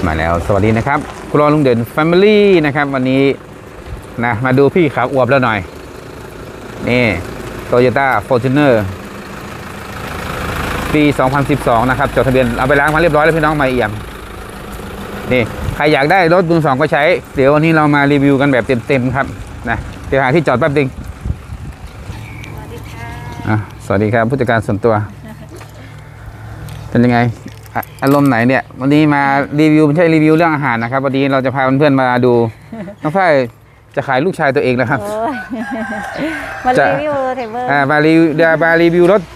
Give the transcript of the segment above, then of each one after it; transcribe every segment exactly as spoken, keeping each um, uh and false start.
มาแล้วสวัสดีนะครับครัวลุงเด่น Family นะครับวันนี้นะมาดูพี่ขาอวบแล้วหน่อยนี่ Toyota Fortuner ปี สองพันสิบสอง นะครับจดทะเบียนเอาไปล้างมาเรียบร้อยแล้วพี่น้องใหม่เอี่ยมนี่ใครอยากได้รถมือสองก็ใช้เดี๋ยววันนี้เรามารีวิวกันแบบเต็มๆครับนะเดี๋ยวหาที่จอดแป๊บนึงสวัสดีค่ะอ่ะสวัสดีครับผู้จัดการส่วนตัวเป็นยังไงอารมณ์ไหนเนี่ยวันนี้มารีวิวไม่ใช่รีวิวเรื่องอาหารนะครับวันนี้เราจะพาเพื่อนๆมาดูน้องฝ้ายจะขายลูกชายตัวเองนะครับมารีวิวเทเบิลอ่ามารีวิวมารีวิวรถ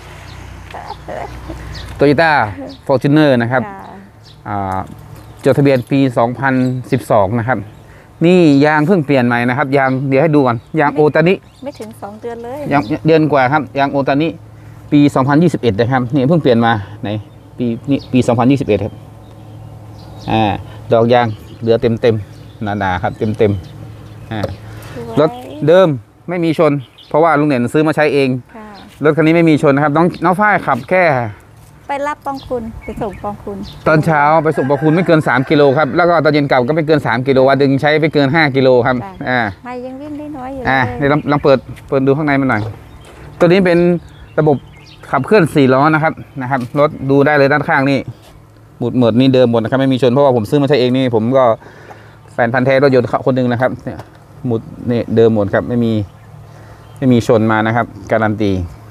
Toyota Fortuner นะครับอ่าจดทะเบียนปี สองพันสิบสอง นะครับนี่ยางเพิ่งเปลี่ยนใหม่นะครับยางเดี๋ยวให้ดูก่อนยางโอตานิไม่ถึงสองเดือนเลยยางเดือนกว่าครับยางโอตานิปี สองพันยี่สิบเอ็ด นะครับนี่เพิ่งเปลี่ยนมาไหนปีนี่ปี สองพันยี่สิบเอ็ด ครับอ่าดอกยางเหลือเต็มเต็มหนาๆครับเต็มเต็มอ่ารถเดิมไม่มีชนเพราะว่าลุงเด่นซื้อมาใช้เองรถคันนี้ไม่มีชนนะครับน้องน้องฝ้ายขับแค่ไปรับปองคุณไปส่งปองคุณตอนเช้าไปส่งปองคุณไม่เกินสามกิโลครับแล้วก็ตอนเย็นกลับก็ไม่เกินสามกิโลวันดึงใช้ไม่เกินห้ากิโลครับอ่าไม่ยังวิ่งได้น้อยอยู่อ่าเดี๋ยวลองเปิดเปิดดูข้างในมันหน่อยตัวนี้เป็นระบบขับเคลื่อนสี่ล้อนะครับนะครับรถดูได้เลยด้านข้างนี่หมุดหมดนี่เดิมหมดนะครับไม่มีชนเพราะว่าผมซื้อมาใช้เองนี่ผมก็แฟนพันธุ์แท้รถยนต์คนหนึ่งนะครับเนี่ยหมุดนี่เดิมหมดครับไม่มีไม่มีชนมานะครับการันตี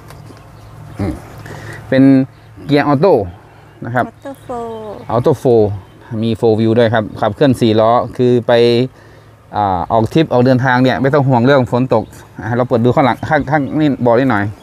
เป็นเกียร์ออโต้นะครับออโต้โฟออโต้โฟมีโฟวิวด้วยครับขับเคลื่อนสี่ล้อคือไปอ่าออกทริปออกเดินทางเนี่ยไม่ต้องห่วงเรื่องฝนตกเราเปิดดูข้างหลังข้างข้างนี่บอกได้หน่อย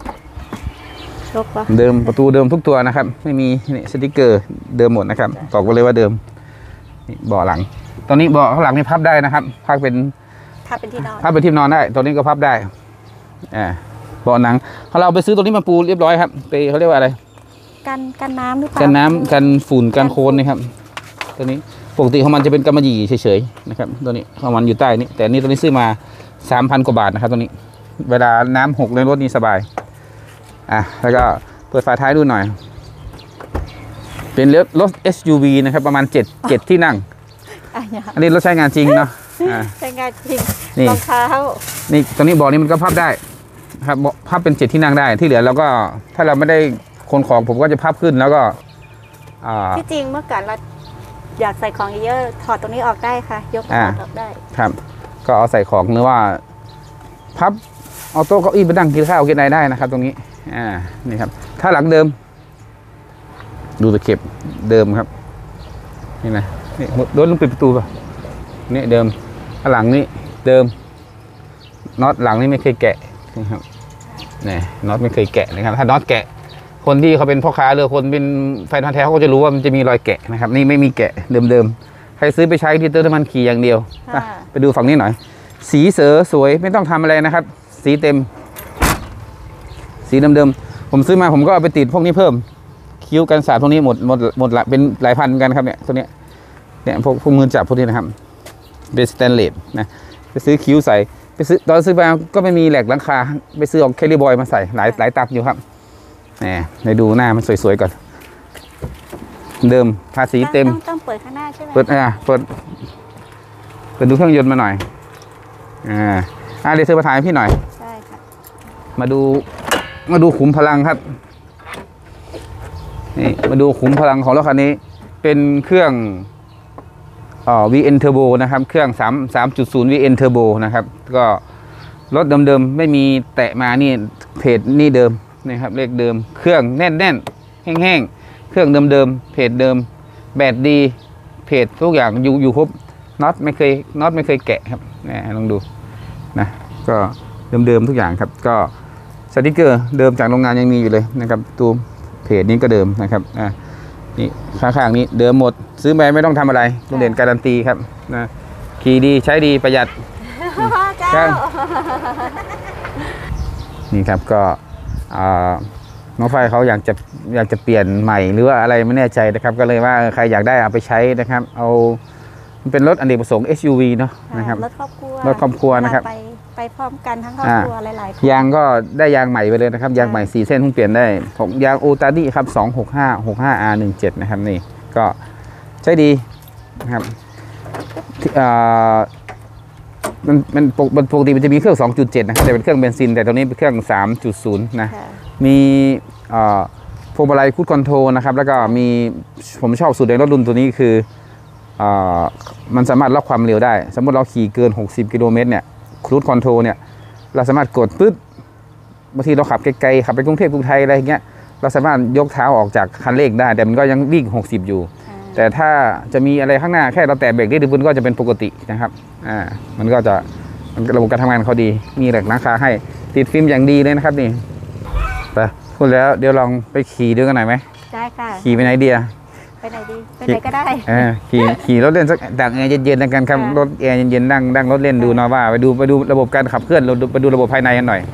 เดิมประตูเดิมทุกตัวนะครับไม่มีนี่สติกเกอร์เดิมหมดนะครับบอกกันเลยว่าเดิมเบาะหลังตอนนี้เบาะข้างหลังนี่พับได้นะครับพับเป็นพับเป็นที่นอนพับเป็นที่นอนได้ตัวนี้ก็พับได้อ่าเบาะหนังเขาเราไปซื้อตัวนี้มาปูเรียบร้อยครับไปเขาเรียกว่าอะไรกันกันน้ำหรือเปล่ากันน้ำกันฝุ่นกันโคลนนี่ครับตัวนี้ปกติของมันจะเป็นกำมะหยี่เฉยๆนะครับตัวนี้ของมันอยู่ใต้นี้แต่นี่ตัวนี้ซื้อมา สามพัน กว่าบาทนะครับตัวนี้เวลาน้ำหกในรถนี่สบายอ่ะแล้วก็เปิดฝาท้ายดูหน่อยเป็นรถรถ เอส ยู วี นะครับประมาณเจ็ด เจ็ดที่นั่งอันนี้รถใช้งานจริงเนาะใช้งานจริงรองเท้านี่ตัวนี้เบาะนี้มันก็พับได้ครับพับเป็นเจ็ดที่นั่งได้ที่เหลือเราก็ถ้าเราไม่ได้คนของผมก็จะพับขึ้นแล้วก็ที่จริงเมื่อก่อนเราอยากใส่ของเยอะถอดตรงนี้ออกได้ค่ะยกถอดออกได้ครับก็เอาใส่ของหรือว่าพับออโต้เก้าอี้ไปนั่งกินข้าวกินอะไรได้นะครับตรงนี้อ่านี่ครับถ้าหลังเดิมดูตะเข็บเดิมครับนี่นะนี่โดนลงปิดประตูป่ะนี่เดิมข้างหลังนี่เดิมน็อตหลังนี่ไม่เคยแกะนะครับนี่น็อตไม่เคยแกะนะครับถ้าน็อตแกะคนที่เขาเป็นพ่อค้าหรือคนเป็นแฟนพันธุ์แท้เขาก็จะรู้ว่ามันจะมีรอยแกะนะครับนี่ไม่มีแกะเดิมๆใครซื้อไปใช้ที่เติมน้ำมันขี่อย่างเดียวไปดูฝั่งนี้หน่อยสีเสือสวยไม่ต้องทำอะไรนะครับสีเต็มสีเดิมๆผมซื้อมาผมก็เอาไปติดพวกนี้เพิ่มคิ้วกันสาดพวกนี้หมดหมดหมดละเป็นหลายพันกันครับเนี่ยตัวเนี้ยเนี่ยพวกพวกมือจับพวกนี้นะครับเป็นสแตนเลสนะไปซื้อคิ้วใส่ไปซื้อตอนซื้อมาก็ไม่มีแหลกหลังคาไปซื้อของแคลรี่บอยมาใส่หลายหลายตักอยู่ครับนี่ไปดูหน้ามันสวยๆก่อนเดิมภาษีเต็มต้องเปิดข้างหน้าใช่ไหมเปิดอ่าเปิดเปิดดูเครื่องยนต์มาหน่อยอ่าอ่าเดี๋ยวซื้อมาถ่ายให้พี่หน่อยใช่ค่ะมาดูมาดูขุมพลังครับนี่มาดูขุมพลังของรถคันนี้เป็นเครื่องอ่า วี เอ็น Turbo นะครับเครื่อง3 3.0 วี เอ็น Turbo นะครับก็รถเดิมๆไม่มีแตะมานี่เพจนี่เดิมนี่ครับเลขเดิมเครื่องแน่นๆแห้งๆเครื่องเดิมๆเพจเดิมแบตดีเพจทุกอย่างอยู่อยู่ครบน็อตไม่เคยน็อตไม่เคยแกะครับนี่ลองดูนะก็เดิมๆทุกอย่างครับก็สติกเกอร์เดิมจากโรงงานยังมีอยู่เลยนะครับตัวเพจนี้ก็เดิมนะครับอ่านี่ข้างๆนี้เดิมหมดซื้อไปไม่ต้องทำอะไรลุงเด่นการันตีครับนะขี่ดีใช้ดีประหยัดนี่ครับก็น้องไฟเขาอยากจะอยากจะเปลี่ยนใหม่หรือว่าอะไรไม่แน่ใจนะครับก็เลยว่าใครอยากได้เอาไปใช้นะครับเอาเป็นรถอเนกประสงค์ เอส ยู วี เนาะนะครับรถครอบครัวรถครอบครัวนะครับไปไปพร้อมกันทั้งครอบครัวหลายๆยางก็ได้ยางใหม่ไปเลยนะครับยางใหม่สี่เส้นเพิ่งเปลี่ยนได้ของยางโอตาดิครับสองหกห้า หกห้า อาร์ หนึ่งเจ็ดนะครับนี่ก็ใช้ดีนะครับอ่ามันมันปกติมันจะมีเครื่อง สองจุดเจ็ด นะครับแต่เป็นเครื่องเบนซินแต่ตัวนี้เป็นเครื่อง สามจุดศูนย์ นะมีพวงมาลัยคูดคอนโทรลนะครับแล้วก็มีผมชอบสูตรในรถรุ่นตัวนี้คืออมันสามารถล็อกความเร็วได้สมมติเราขี่เกินหกสิบกิโลเมตรเนี่ยคูดคอนโทรลเนี่ยเราสามารถกดปึ๊บบางทีเราขับไกลๆขับไปกรุงเทพกรุงไทยอะไรอย่างเงี้ยเราสามารถยกเท้าออกจากคันเร่งได้แต่มันก็ยังวิ่งหกสิบอยู่แต่ถ้าจะมีอะไรข้างหน้าแค่เราแตะเบรกนิดเดียวมันก็จะเป็นปกตินะครับอ่ามันก็จะระบบการทำงานเขาดีมีแหลกหลังคาให้ติดฟิล์มอย่างดีเลยนะครับนี่ไปพูดแล้วเดี๋ยวลองไปขี่ด้วยกันหน่อยไหมได้ค่ะขี่ไปไหนเดียไปไหนดีไปไหนก็ได้เออขี่ขี่รถเล่นสักดังแอร์เย็นๆกันครับรถแอร์เย็นๆนั่งนั่งรถเล่นดูนอว่าไปดูไปดูระบบการขับเคลื่อนไปดูระบบภายในกันหน่อย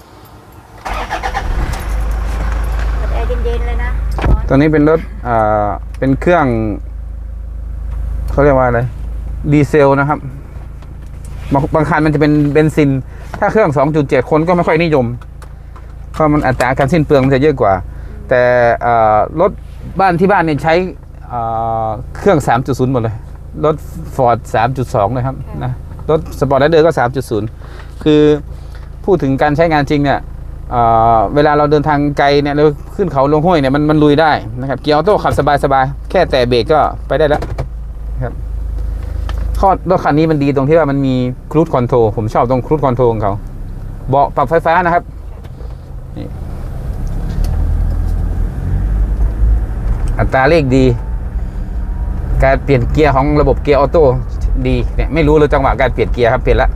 แอร์เย็นๆเลยนะตอนนี้เป็นรถอ่าเป็นเครื่องเขาเรียกว่าอะไรดีเซลนะครับบางบางคันมันจะเป็นเบนซินถ้าเครื่อง สองจุดเจ็ด คนก็ไม่ค่อยนิยมเพราะมันอัตราการสิ้นเปลืองมันจะเยอะกว่าแต่รถบ้านที่บ้านเนี่ยใช้เครื่อง สามจุดศูนย์ หมดเลยรถ Ford สามจุดสอง เลยครับนะรถสปอร์ตไลเดอร์ก็ สามจุดศูนย์ คือพูดถึงการใช้งานจริงเนี่ยเวลาเราเดินทางไกลเนี่ยเราขึ้นเขาลงห้วยเนี่ยมันมันลุยได้นะครับเกียร์ออโต้ขับสบายๆแค่แต่เบรกก็ไปได้แล้วครับข้อรถคันนี้มันดีตรงที่ว่ามันมีครูซคอนโทรลผมชอบตรงครูซคอนโทรลของเขาเบาะปรับไฟฟ้านะครับนี่อัตราเลขดีการเปลี่ยนเกียร์ของระบบเกียร์ออโต้ดีเนี่ยไม่รู้เลยจังหวะการเปลี่ยนเกียร์ครับเปลี่ยนแล้ว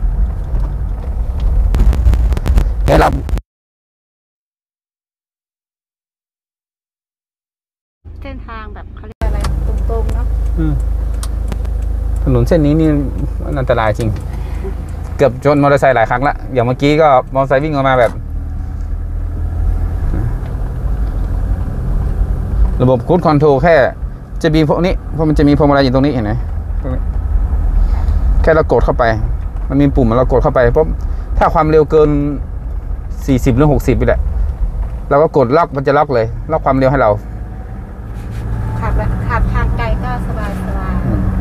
ได้รับเส้นทางแบบเขาเรียกอะไรตรงๆเนาะถนนเส้นนี้นี่อันตรายจริงเกือบชนมอเตอร์ไซค์หลายครั้งละอย่างเมื่อกี้ก็มอเตอร์ไซค์วิ่งออกมาแบบระบบครูซคอนโทรลแค่จะมีพวกนี้เพราะมันจะมีพวงมาลัยอยู่ตรงนี้เห็นไหมตรงนี้แค่เรากดเข้าไปมันมีปุ่มเรากดเข้าไปปุ๊บถ้าความเร็วเกินสี่สิบหรือหกสิบนี่แหละเราก็กดล็อกมันจะล็อกเลยล็อกความเร็วให้เราขับขับทางไกลก็สบายสบาย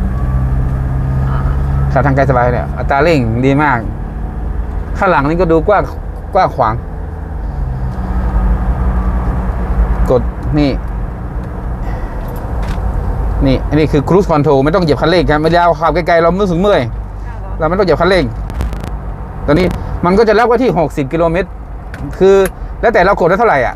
ขับทางไกลสบายเนี่ยอัตราเร่งดีมากข้างหลังนี่ก็ดูกว้างกว้างขวางกดนี่นี่อันนี้คือครูซคอนโทรลไม่ต้องเหยียบคันเร่งครับเวลาขับไกลๆเราไม่รู้สึกเมื่อยเราไม่ต้องเหยียบคันเร่งตอนนี้มันก็จะล็อกไว้ที่หกสิบกิโลเมตรคือแล้วแต่เรากดได้เท่าไหร่อ่ะ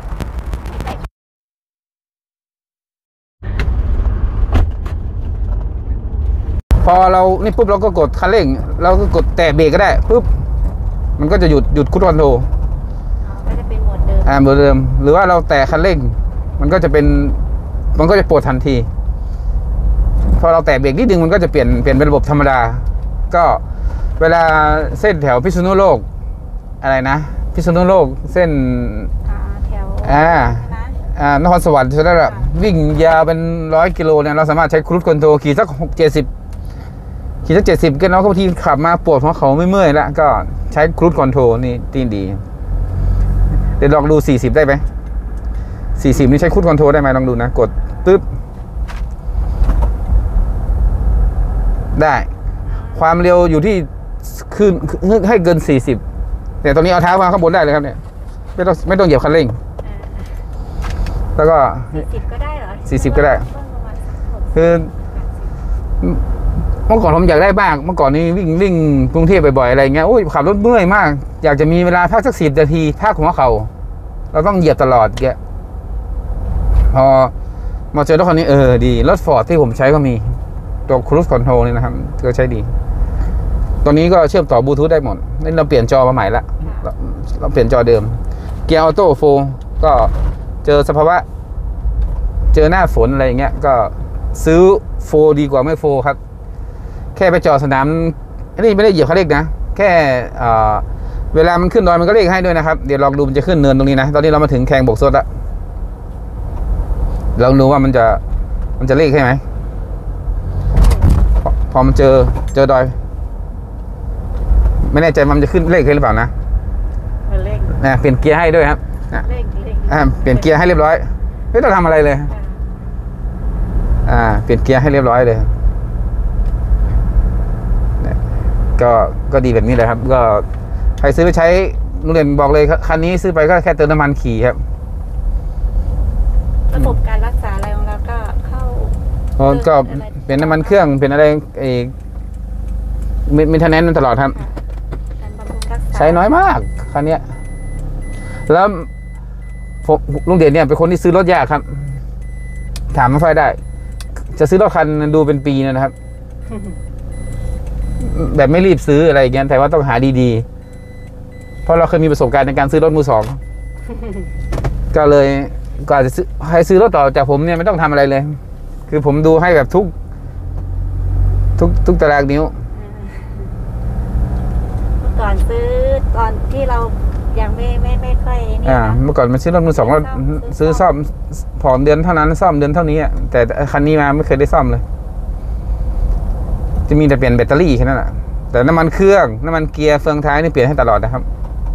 พอเรานี่ปุ๊บเราก็กดคันเร่งเราก็กดแตะเบรกก็ได้ปุ๊บมันก็จะหยุดหยุดครูซคอนโทรลก็จะเป็นโหมดเดิมอ่าโหมดเดิมหรือว่าเราแตะคันเร่งมันก็จะเป็นมันก็จะปลดทันทีพอเราแตะเบรกนิดนึงมันก็จะเปลี่ยนเปลี่ยนเป็นระบบธรรมดาก็เวลาเส้นแถวพิษณุโลกอะไรนะพิษณุโลกเส้นแถวอ่าอ่านครสวรรค์ใช่ไหมแบบวิ่งยาวเป็นร้อยกิโลเนี่ยเราสามารถใช้ครูซคอนโทรลขี่สักหกเจ็ดสิบขี่สักเจ็ดสิบกันเนาะบางทีขับมาปวดหัวเขาไม่เมื่อยแล้วก็ใช้ครูซคอนโทรลนี่ตีนดีเดี๋ยวลองดูสี่สิบได้ไหมสี่สิบนี่ใช้ครูซคอนโทรลได้ไหมลองดูนะกดปึ๊บได้ความเร็วอยู่ที่ขึ้นให้เกินสี่สิบแต่ตอนนี้เอาเท้ามาข้างบนได้เลยครับเนี่ยไม่ต้องไม่ต้องเหยียบคันเร่งแล้วก็สี่สิบก็ได้เหรอสี่สิบก็ได้คือเมื่อก่อนผมอยากได้บ้างเมื่อก่อนนี้วิ่งวิ่งกรุงเทพบ่อยๆอะไรเงี้ยโอ้ยขับรถเมื่อยมากอยากจะมีเวลาพักสักสิบนาทีพักหัวเข่าเราต้องเหยียบตลอดแกพอมาเจอรถคันนี้เออดีรถฟอร์ดที่ผมใช้ก็มีตัวครูซคอนโทรลนี่นะครับก็ใช้ดีตัวนี้ก็เชื่อมต่อบลูทูธได้หมดนี่เราเปลี่ยนจอมาใหม่ละเราเปลี่ยนจอเดิมเกียร์ออโต้โฟก็เจอสภาวะเจอหน้าฝนอะไรอย่างเงี้ยก็ซื้อโฟดีกว่าไม่โฟครับแค่ไปจอดสนามอันนี้ไม่ได้เหยียบคันเร่งนะแค่เวลามันขึ้นดอยมันก็เร่งให้ด้วยนะครับเดี๋ยวลองดูมันจะขึ้นเนินตรงนี้นะตอนนี้เรามาถึงแข่งบกสดละลองดูว่ามันจะมันจะเร่งใช่ไหมพอมันเจอเจอดอยไม่แน่ใจมันจะขึ้นเลขขึ้นหรือเปล่านะเลขนะเปลี่ยนเกียร์ให้ด้วยครับนะเปลี่ยนเกียร์ให้เรียบร้อยไม่ต้องทำอะไรเลยอ่าเปลี่ยนเกียร์ให้เรียบร้อยเลยก็ก็ดีแบบนี้เลยครับก็ใครซื้อไปใช้ลุงเด่นบอกเลยคันนี้ซื้อไปก็แค่เติมน้ำมันขี่ครับระบบการรักษาอะไรของเราก็เข้าก็เป็นน้ำมันเครื่องเป็นอะไรเอกมีทนแนนตลอดครับใช้น้อยมากคันนี้แล้วผมลุงเด่นเนี่ยเป็นคนที่ซื้อรถยากครับถามไม่ค่อยได้จะซื้อรถคันดูเป็นปีนะครับ แบบไม่รีบซื้ออะไรอย่างเงี้ยแต่ว่าต้องหาดีๆเพราะเราเคยมีประสบการณ์ในการซื้อรถมือสอง ก็เลยก็อาจจะซื้อใครซื้อรถต่อจากผมเนี่ยไม่ต้องทำอะไรเลย คือผมดูให้แบบทุก ทุกทุกตารางนิ้วเมื่อก่อนซื้อตอนที่เรายังไม่ไม่ไม่ค่อยนี่อ่าเมื่อก่อนมันซื้อรถมือสองก็ซื้อซ่อมผ่อนเดือนเท่านั้นซ่อมเดือนเท่านี้อ่ะแต่คันนี้มาไม่เคยได้ซ่อมเลยจะมีแต่เปลี่ยนแบตเตอรี่แค่นั้นแหละแต่น้ำมันเครื่องน้ำมันเกียร์เฟืองท้ายนี่เปลี่ยนให้ตลอดนะครับ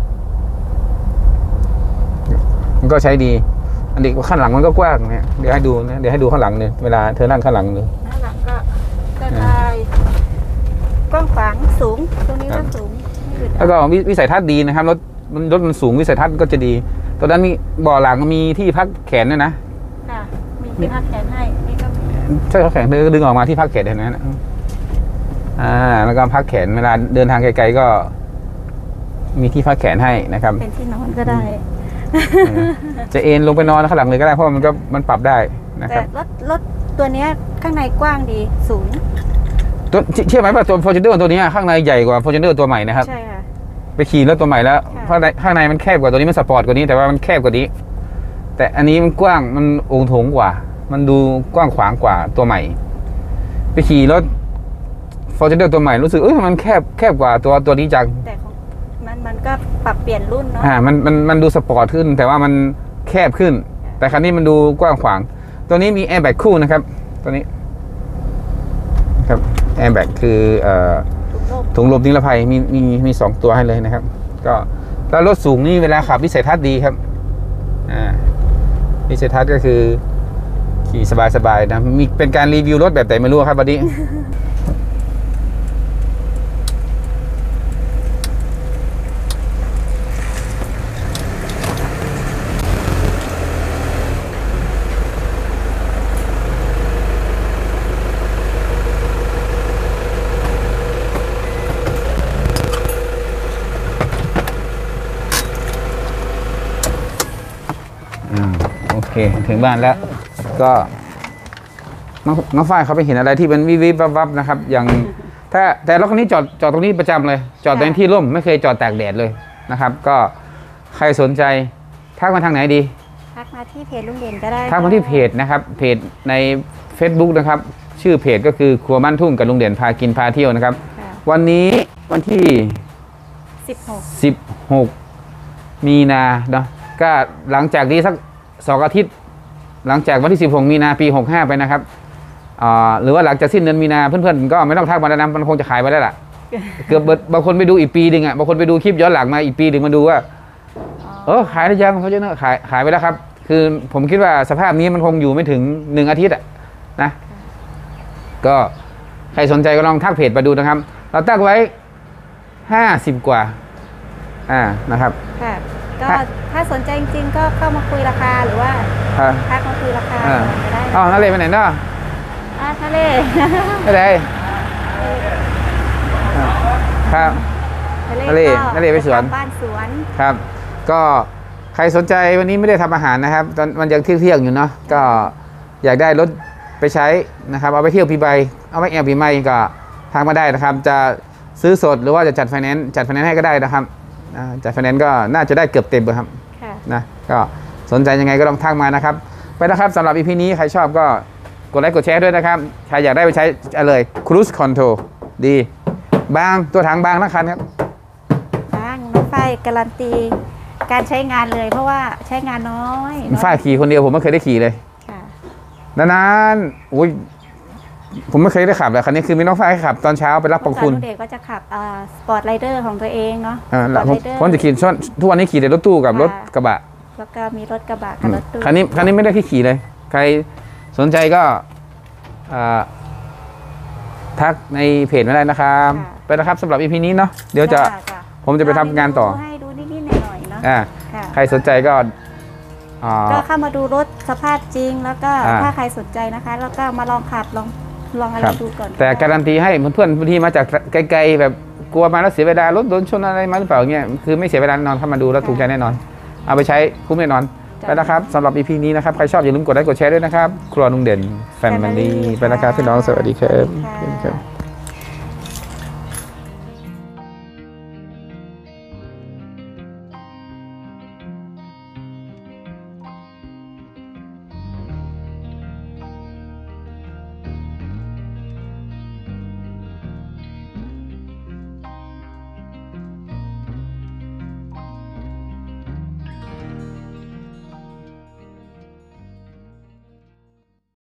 มันก็ใช้ดีอันนี้ข้างหลังมันก็กว้างเนี่ยเดี๋ยวให้ดูนะเดี๋ยวให้ดูข้างหลังเนี่ยเวลาเธอนั่งข้างหลังเลยข้างหลังก็ได้กว้างขวางสูงตรงนี้ก็สูงแล้วก็วิสัยทัศน์ดีนะครับรถมันรถมันสูงวิสัยทัศน์ก็จะดีตอนนั้นมีบ่อหลังมีที่พักแขนด้วยนะค่ะมีที่พักแขนให้นี่ก็ใช่พักแขนดึงออกมาที่พักแขนเห็นไหมนะอ่าแล้วก็พักแขนเวลาเดินทางไกลๆก็มีที่พักแขนให้นะครับเป็นที่นอนก็ได้จะเอนลงไปนอนข้างหลังเลยก็ได้เพราะมันก็มันปรับได้นะครับแต่รถรถตัวนี้ข้างในกว้างดีสูงตัวเชื่อไหมว่าตัว Fortuner ตัวนี้ข้างในใหญ่กว่า Fortuner ตัวใหม่นะครับใช่ค่ะไปขี่รถตัวใหม่แล้วเพราะข้างในมันแคบกว่าตัวนี้มันสปอร์ตกว่านี้แต่ว่ามันแคบกว่านี้แต่อันนี้มันกว้างมันองค์โถงกว่ามันดูกว้างขวางกว่าตัวใหม่ไปขี่รถ Fortuner ตัวใหม่รู้สึกเอ้ยมันแคบแคบกว่าตัวตัวนี้จังแต่ของมันมันก็ปรับเปลี่ยนรุ่นเนาะอ่ามันมันมันดูสปอร์ตขึ้นแต่ว่ามันแคบขึ้นแต่คันนี้มันดูกว้างขวางตัวนี้มีแอร์แบ็กคู่นะครับตัวนี้ครับแอร์แบ็กคือเอ่อถุงลมนิรภัยมีมีมีสองตัวให้เลยนะครับก็แล้วรถสูงนี่เวลาขับวิสัยทัศน์ดีครับอ่าวิสัยทัศน์ก็คือขี่สบายๆนะมีเป็นการรีวิวรถแบบไหนไม่รู้ครับวันนี้โอเคถึงบ้านแล้วก็น้องน้องฝ้ายเขาไปเห็นอะไรที่เป็นวิบวิบวับวับนะครับอย่างถ้าแต่รถคันนี้จอดจอดตรงนี้ประจำเลยจอดในที่ร่มไม่เคยจอดตากแดดเลยนะครับก็ใครสนใจทักมาทางไหนดีทักมาที่เพจลุงเด่นก็ได้ทักมาที่เพจนะครับเพจใน Facebook นะครับชื่อเพจก็คือครัวบ้านทุ่งกับลุงเด่นพากินพาเที่ยวนะครับวันนี้วันที่สิบหกสิบหกมีนาเนาะก็หลังจากนี้สักสองอาทิตย์หลังจากวันที่สิบหกมีนาปีหกห้าไปนะครับหรือว่าหลังจากสิ้นเดือนมีนาเพื่อนๆก็ไม่ต้องทักมาแล้วนะมันคงจะขายไปแล้วล่ะเกือบบางคนไปดูอีกปีหนึ่งอ่ะบางคนไปดูคลิปย้อนหลังมาอีกปีหนึ่งมาดูว่าเออขายได้ยังเขาจะเนอะขายขายไปแล้วครับคือผมคิดว่าสภาพนี้มันคงอยู่ไม่ถึงหนึ่งอาทิตย์อ่ะนะก็ใครสนใจก็ลองทักเพจมาดูนะครับเราตั้งไว้ห้าสิบกว่าอ่านะครับก็ถ้าสนใจจริงๆก็เข้ามาคุยราคาหรือว่าทักมาคุยราคาก็ได้อ๋อทะเลไปไหนเนาะอ่าทะเลทะเลครับทะเลทะเลไปสวนบ้านสวนครับก็ใครสนใจวันนี้ไม่ได้ทำอาหารนะครับตอนมันยังเที่ยงๆอยู่เนาะก็อยากได้รถไปใช้นะครับเอาไปเที่ยวปีใบเอาไปแอลปีใหม่ก็ทางมาได้นะครับจะซื้อสดหรือว่าจะจัดไฟแนนซ์จัดไฟแนนซ์ให้ก็ได้นะครับจัดไฟแนนซ์ก็น่าจะได้เกือบเต็มเลยครับนะก็สนใจยังไงก็ลองทักมานะครับไปนะครับสำหรับ อี พี นี้ใครชอบก็กดไลค์กดแชร์ด้วยนะครับใครอยากได้ไปใช้เลย Cruise Control ดีบางตัวถังบางทั้งคันครับบางน้องฝ้ายการันตีการใช้งานเลยเพราะว่าใช้งานน้อยฝ้ายขี่คนเดียวผมไม่เคยได้ขี่เลยนานๆอุ้ยผมไม่เคยได้ขับเลยคันนี้คือมีน้องฝ้ายขับตอนเช้าไปรับปองคุณเด็กก็จะขับสปอร์ตไรเดอร์ของตัวเองเนาะผมจะขี่ช่วงทุกวันนี้ขี่แต่รถตู้กับรถกระบะแล้วก็มีรถกระบะกับรถตู้คันนี้คันนี้ไม่ได้ที่ขี่เลยใครสนใจก็ทักในเพจไม่ได้นะครับค่ะไปนะครับสำหรับ อี พี นี้เนาะเดี๋ยวจะจ้จ้ผมจะไปทำงานต่อให้ดูนิดๆหน่อยๆเนาะอ่าค่ะใครสนใจก็อ่าก็เข้ามาดูรถสภาพจริงแล้วก็อ่าถ้าใครสนใจนะคะ แล้วก็มาลองขับลองลองอะไรครับดูก่อนแต่การันตีให้เพื่อนๆบางทีมาจากไกลๆแบบกลัวมาแล้วเสียเวลารถโดนชนอะไรมาหรือเปล่าเงี้ยคือไม่เสียเวลาแน่นอนเข้ามาดูแล้วถูกใจแน่นอน เอาไปใช้คุ้มแน่นอนไปนะครับสำหรับ อี พี นี้นะครับใครชอบอย่าลืมกดไลค์กดแชร์ด้วยนะครับครัวลุงเด่นแฟมิลี่ไปนะครับพี่น้องสวัสดีครับสวัสดีค่ะ